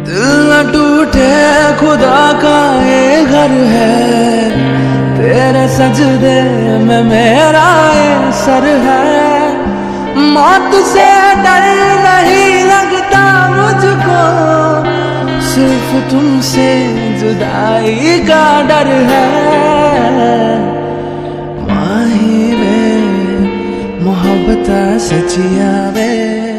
दिल न टूटे खुदा का ये घर है, तेरे सजदे में मेरा ये सर है। मौत से डर नहीं लगता मुझको, सिर्फ तुमसे जुदाई का डर है। माही वे मोहब्बत सचिया वे।